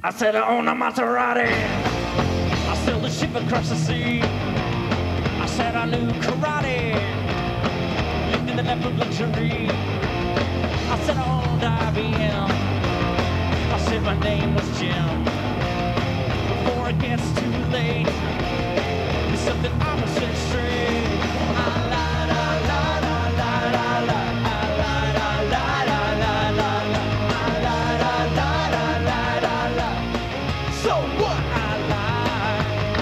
I said I own a Maserati. I sailed a ship across the sea. I said I knew karate. Lived in the lap of luxury. I said I owned IBM. I said my name was Jim. Before it gets too late, there's something I must set straight. I lied, I lied, I lied, I lied, I lied, I lied, I lied, I lied, I lied, I lied, I lied. So what? I lied.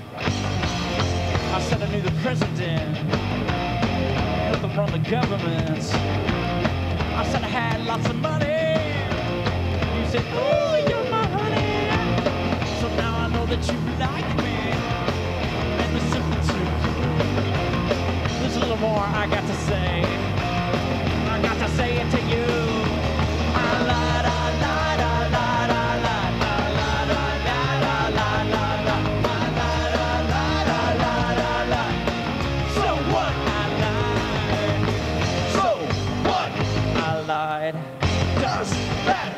I said I knew the president, helped him run the government. I said I had lots of money. You said, oh, you're my honey. So now I know that you like me. And there's something to you. There's a little more I got to say. I got to say it to you. I lied, I lied, I lied, I lied, I lied, I lied, I lied, I lied, I lied, I lied, I lied, I lied. So what? I lied. So what? I lied. Does that